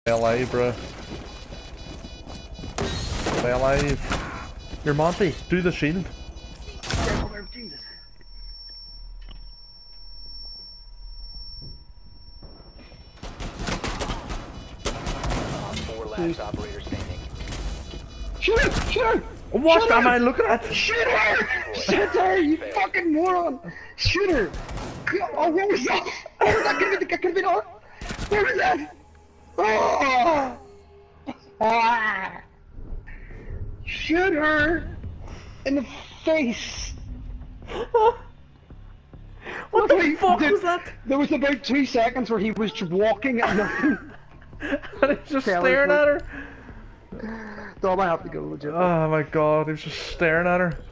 Stay alive, bro. Stay alive. You're Monty. Do the shield. Jesus. Four last operator standing. Shoot her! Shoot her! What Shoot am her! I looking at? Shoot her! Shoot her, you fucking moron! Shoot her! Oh, what was that? What was that? Could have been on? Where was that? Oh! Ah! Shoot her! In the face! What the fuck was that? There was about 2 seconds where he was just walking at nothing. And he's just staring at her. Dom, I have to go legit. Oh my god, he was just staring at her.